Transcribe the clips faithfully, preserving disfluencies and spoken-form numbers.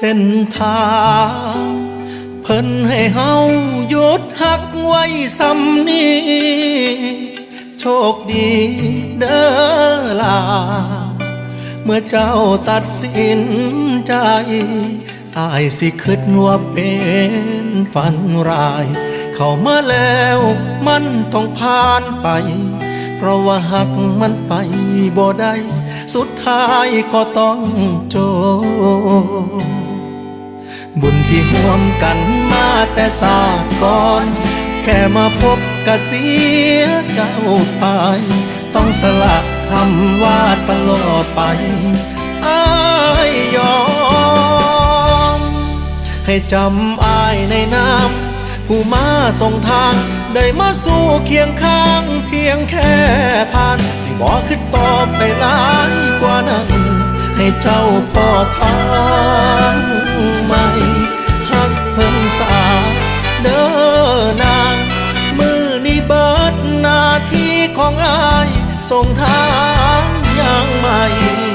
ส้นทางเพิ่นให้เฮาหยุดหักไว้ซ้ำนี้โชคดีเด้อล่ะเมื่อเจ้าตัดสินใจอายสิคิดว่าเป็นฝันร้ายเข้ามาแล้วมันต้องผ่านไปเพราะว่าหักมันไปบ่ได้สุดท้ายก็ต้องจบบุญที่ร่วมกันมาแต่ศาสตร์ก่อนแค่มาพบก็เสียเจ้าไปต้องสละคำว่าตลอดไปอ้ายยอมให้จำอ้ายในน้ำผู้มาส่งทางได้มาสู่เคียงข้างเพียงแค่ผ่านสิบอกขึ้นต่อไปหลายกว่านั้นให้เจ้าพอทางไม่หักเพิ่นสาเด้อนางมือนี้เบิดหน้าที่ของอ้ายส่งทางอย่างใหม่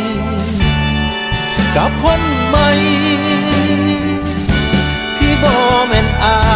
กับคนใหม่ที่บ่แม่นอาย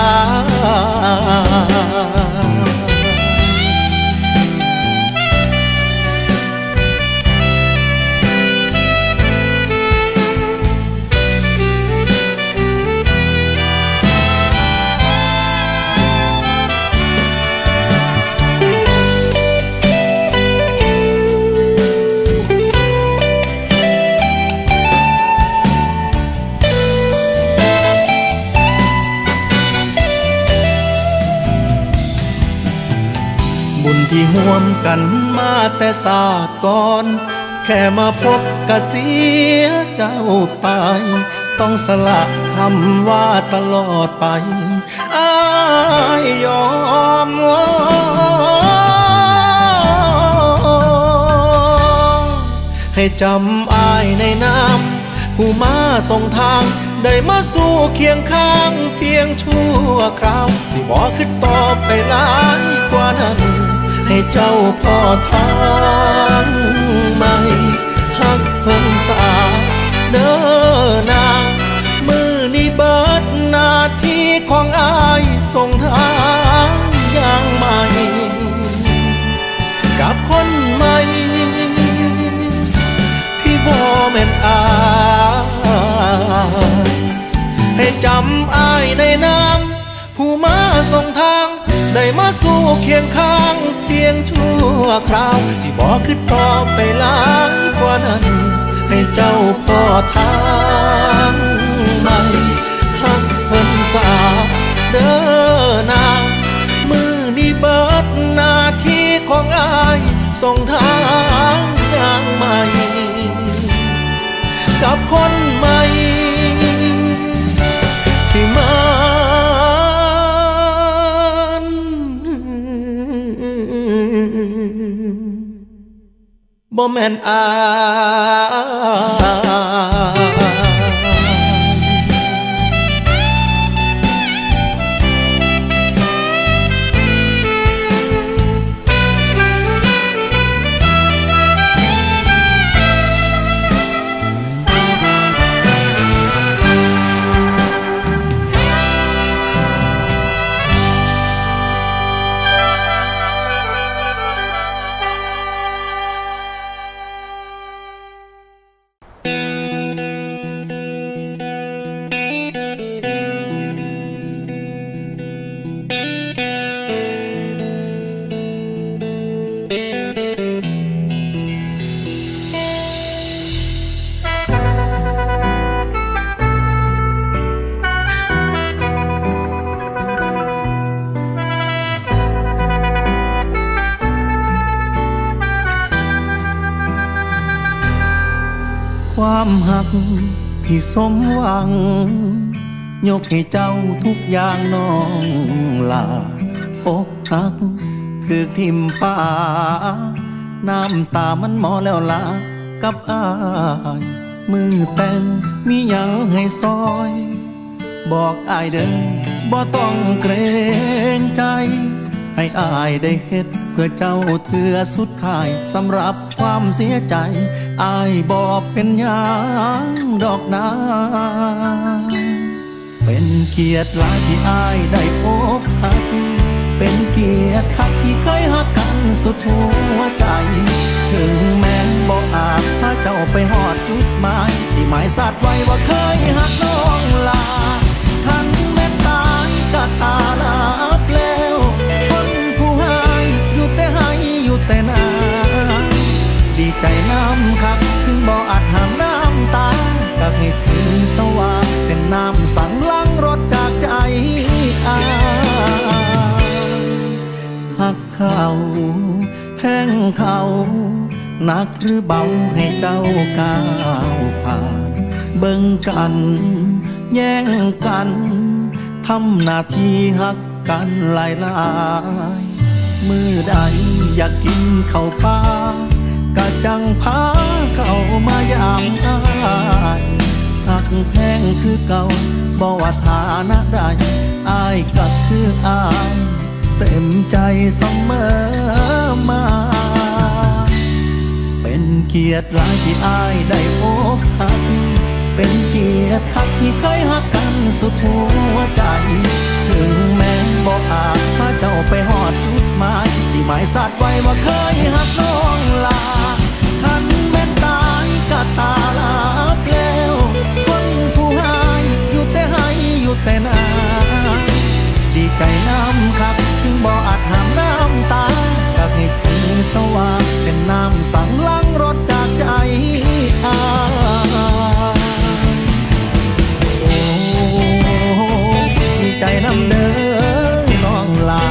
บุญที่ร่วมกันมาแต่ศาสตร์ก่อนแค่มาพบก็เสียเจ้าไปต้องสละคำว่าตลอดไปอ้ายยอมให้จำอ้ายในน้ำผู้มาส่งทางได้มาสู่เคียงข้างเพียงชั่วคราวสิบอกขึ้นต่อไปหลายกว่านั้นให้เจ้าพอทางไม่หักเพิ่นสาเด้อนางมือนี้เบิดหน้าที่ของอ้ายส่งทางอย่างใหม่กับคนใหม่ที่บ่แม่นอายให้จำอ้ายในน้ำผู้มาส่งทางได้มาสู่เคียงข้างเพียงชั่วคราวสิบอกขึ้นต่อไปหลายกว่านั้นให้เจ้าพอทางใหม่หักเพิ่นสาเด้อนางมือนี้เบิดหน้าที่ของอ้ายส่งทางอย่างใหม่กับคนใหม่ที่มาบ่แม่นอายความหักที่สมหวังยกให้เจ้าทุกอย่างน้องลาอกหักคือทิมป่าน้ำตามันหมอแล้วลากับอายมือแต่งมีหยังให้ซอยบอกอายเด้อบ่ต้องเกรงใจให้อายได้เฮ็ดเพื่อเจ้าเถื่อสุดท้ายสำหรับความเสียใจอายบอกเป็นหยังดอกนาเป็นเกียรติหลายที่อายได้พบหักเป็นเกียรติคักที่เคยหักกันสุดหัวใจถึงแม้บ่อาจพาเจ้าไปหอดจุดหมายสิหมายสัตว์ไว้ว่าเคยหักน้องลาคันแม่ตายก็ตาลาบแล้วคนผู้ให้อยู่แต่ให้อยู่แต่นาดีใจน้ำคักถึงบ่อาจห้ามน้ำตาก็ให้ถึงสว่างเป็นน้ำสั่งล้างรถจากใจอายหักเขาแห้งเขาหนักหรือเบาให้เจ้าก้าวผ่านเบิ่งกันแย่งกันทำหน้าที่หักกันหลายหลายมือใดอยากกินข้าวปลากะจังพาเข้ามายามอายหักแพงคือเก่าบ่ว่าฐานะใดอายก็คืออายเต็มใจเสมอมาเป็นเกียรติหลายที่อายได้พบหักเป็นเกียรติคักที่เคยหักกันสุดหัวใจถึงแม้บ่อาจพาเจ้าไปหอดจุดหมายสิหมายสัตว์ไว้ว่าเคยหักน้องลาคันแม่นตายก็ตาลาบแล้วคนผู้ให้อยู่แต่ให้อยู่แต่นาดีใจน้ำคักถึงบ่อาจห้ามน้ำตาก็ให้ถึงสว่างเป็นน้ำสั่งล้างรถจากใจอายโอ้ดีใจน้ำเด้อน้องลา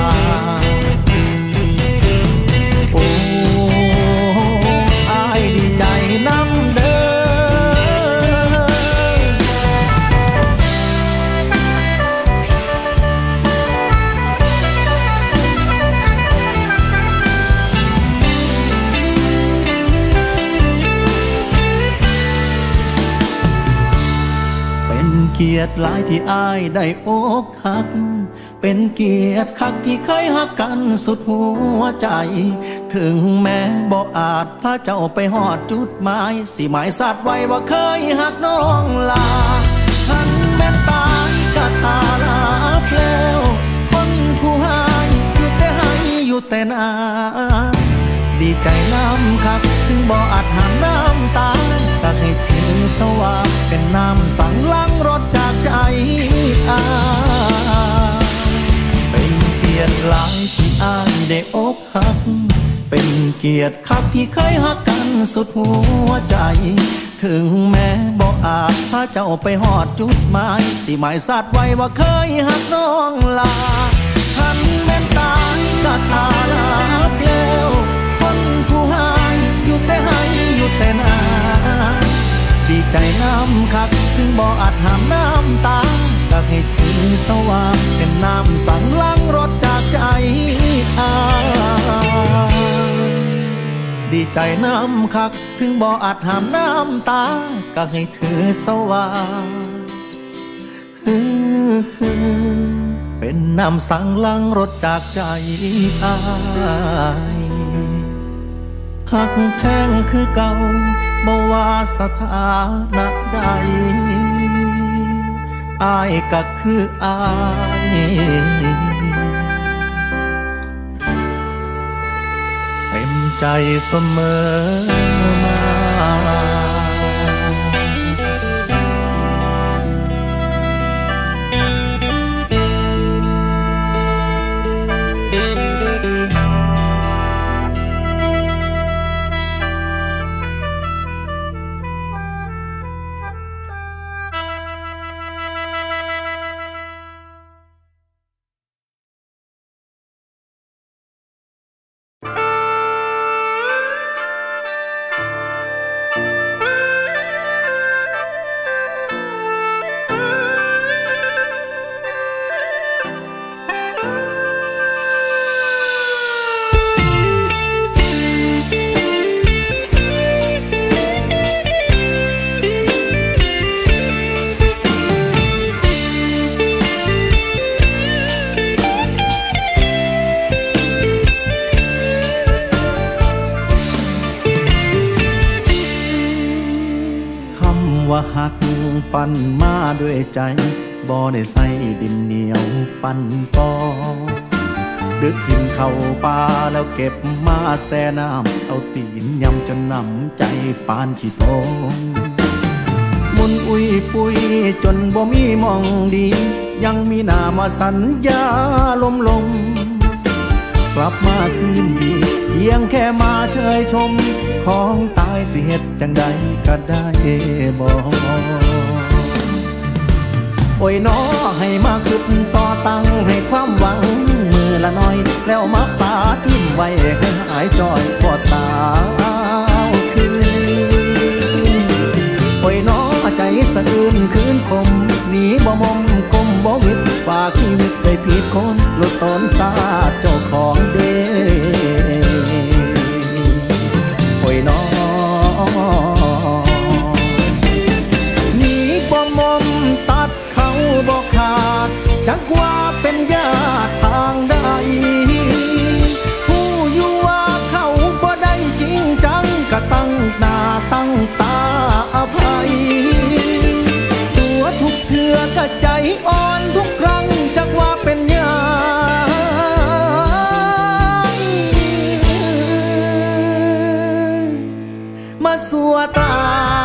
โอ้อายดีใจน้ำเด้อเกียรติหลายที่อายได้อกหักเป็นเกียรติคักที่เคยหักกันสุดหัวใจถึงแม้บ่อาจพาเจ้าไปหอดจุดหมายสิหมายสัตว์ไว้ว่าเคยหักน้องลาทันแม่นตายก็ตาลาบแล้วคนผู้ให้อยู่แต่ให้อยู่แต่นาดีใจน้ำคักถึงบ่อาจห้ามน้ำตาก็ให้ถึงสว่างเป็นน้ำสั่งล้างรถจากใจอายเป็นเกียรติหลายที่อายได้อกหักเป็นเกียรติคักที่เคยหักกันสุดหัวใจถึงแม้บ่อาจพาเจ้าไปหอดจุดหมายสิหมายสัตว์ไว้ว่าเคยหักน้องลาทันแม่นตายก็ตาลาบแล้วคนผู้ให้อยู่แต่ให้อยู่แต่นาดีใจน้ำคักถึงบ่อาจห้ามน้ำตาก็ให้ถึงสว่างเป็นน้ำสั่งล้างรถจากใจอายดีใจน้ำคักถึงบ่อาจห้ามน้ำตาก็ให้ถือสว่างเป็นน้ำสั่งล้างรถจากใจอายหักแพงคือเก่าบ่ว่าสถานะใดอายก็คืออายเต็มใจเสมอมาเปั้นมาด้วยใจบ่ได้ใส่ดินเหนียวปั้นปอดึกทิ่มเข้าป่าแล้วเก็บมาแช่น้ำเอาตีนยำจนน้ำใจปานขี้ทงมุนอุ้ยปุยจนบ่มีมองดียังมีหน้ามาสัญญาลมลมกลับมาคืนดีเพียงแค่มาเชยชมของตายสิเฮ็ดจังใดก็ได้บ่โอ้ยน้อให้มาขึ้นต่อตั้งให้ความหวังมือละน้อยแล้วมาปาทิ้งไว้ให้หายจอยปอดตาคืนโอ้ยน้อใจสะอื้นคืนคมหนีบ่มมกลมบ่วิดฝากชีวิตไปผิดคนหลุดตนซาเจ้าของเด้โอ้ยน้อหนีบ่มมตัดเขาบ่ขาดจักว่าเป็นญาติทางใดผู้อยู่ว่าเขาบ่ได้จริงจังก็ตั้งหน้าตั้งตาอภัยตัวทุกเทื่อก็ใจอ่อนทุกครั้งจักว่าเป็นญาติมาสัวตา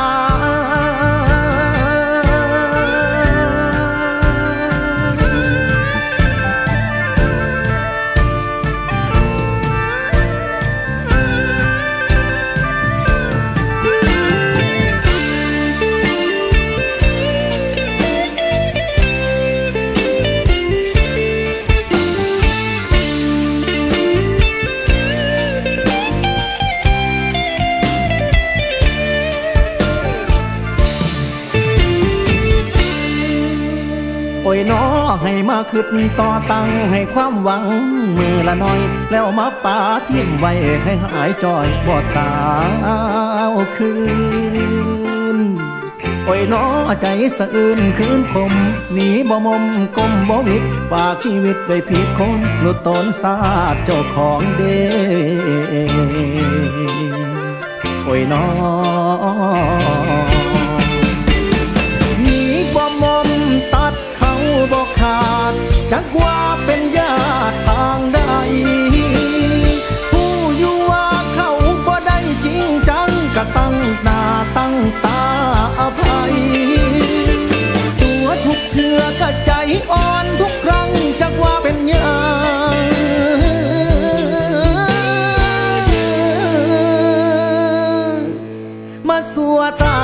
โอ้ยน้อให้มาขึ้นต่อตั้งให้ความหวังมือละน้อยแล้วมาปาทิ้งไว้ให้หายจอยบ่ตาคืนโอ้ยน้อใจสะอื้นคืนคมหนีบ่มมกลมบ่วิดฝากชีวิตไว้ผิดคนหลุดตนซาดเจ้าของเด้โอ้ยน้อหนีบ่มมตัดบ่ขาดจักว่าเป็นญาติทางใดผู้อยู่ว่าเขาบ่ได้จริงจังก็ตั้งหน้าตั้งตาอภัยตัวทุกเทื่อก็ใจอ่อนทุกครั้งจักว่าเป็นญาติมาสัวตา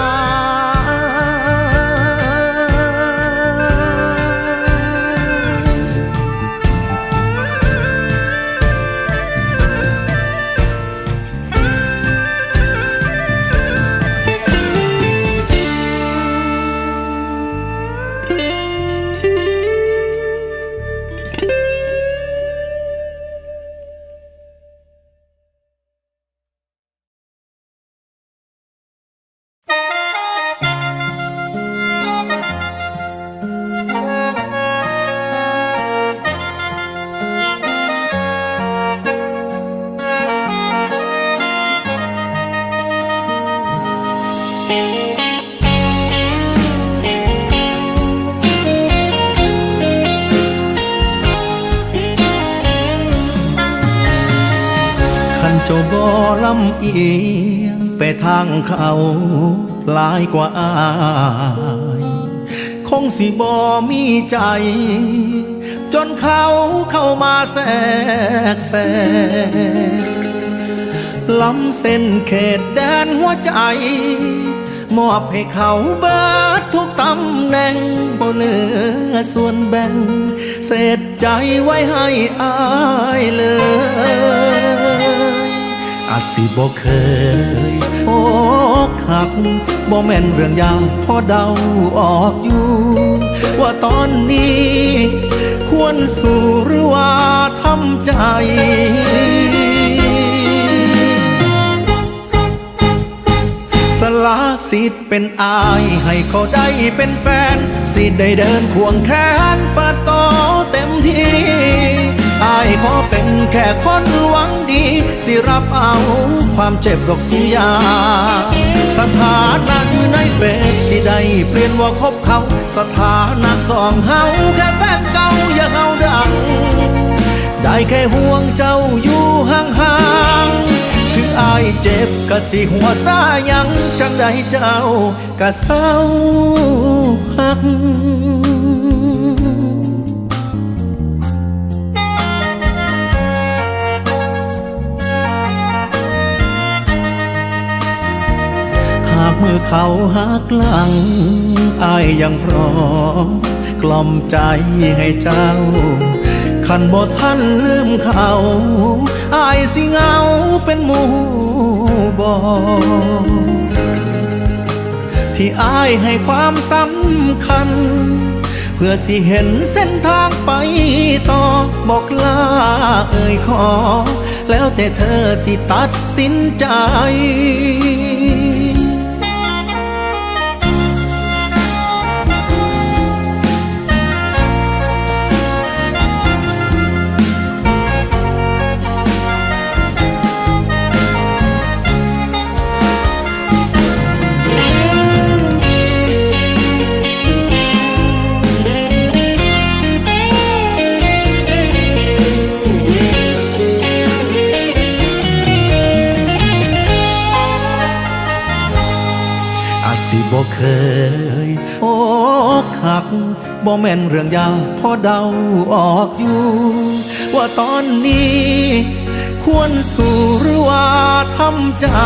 เจ้าบ่ลำเอียงไปทางเขาหลายกว่าอายคงสิบ่มีใจจนเขาเข้ามาแทรกแซงล้ำเส้นเขตแดนหัวใจมอบให้เขาเบิดทุกตำแหน่งบ่เหลือส่วนแบ่งเศษใจไว้ให้อายเลยอาจสิบ่เคยอกหักบ่แม่นเรื่องยากพอเดาออกอยู่ว่าตอนนี้ควรสู้หรือว่าทำใจสละสิทธิ์เป็นอายให้เขาได้เป็นแฟนสิได้เดินควงแขนเปิดต่อเต็มที่อายขอเป็นแค่คนหวังดีสิรับเอาความเจ็บดอกสุยาสถานะอยู่ในเฟซสิได้เปลี่ยนว่าคบเขาสถานะสองเฮาแค่แฟนเก่าอย่าเฮาดังได้แค่ห่วงเจ้าอยู่ห่างๆถึงอายเจ็บก็สิหัวซายังจังได้เจ้าก็เศร้าหักหากมือเขาหักหลังอายยังพร้อมกล่อมใจให้เจ้าคันบ่ทันลืมเขาอายสิเหงาเป็นหมู่บ่ที่อายให้ความสำคัญเพื่อสิเห็นเส้นทางไปต่อบอกลาเอ่ยขอแล้วแต่เธอสิตัดสินใจสิบ่เคยอกหักบ่แม่นเรื่องยากพอเดาออกอยู่ว่าตอนนี้ควรสู้หรือว่าทำใจ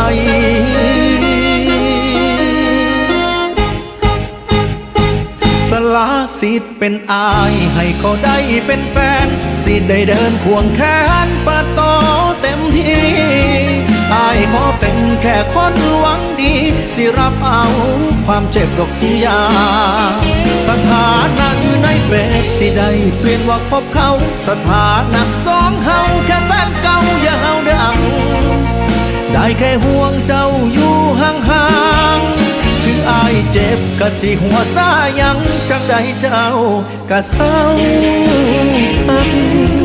สละสิทธิ์เป็นอายให้เขาได้เป็นแฟนสิได้เดินควงแขนปะต่อเต็มที่อายขอเป็นแค่คนหวังดีสิรับเอาความเจ็บดอกสุยาสถานะอยู่ในเฟซสิได้เปลี่ยนว่าคบเขาสถานะสองเฮาแค่แฟนเก่าอย่าเฮาดังได้แค่ห่วงเจ้าอยู่ห่างๆถึงอายเจ็บก็สิหัวซายังจังได้เจ้าก็เศร้าหัก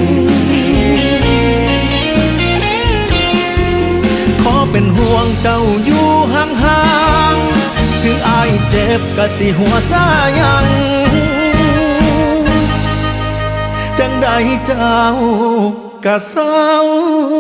ขอเป็นห่วงเจ้าอยู่ห่างๆถึงอายเจ็บก็สิหัวซายังจังได้เจ้าก็เศร้า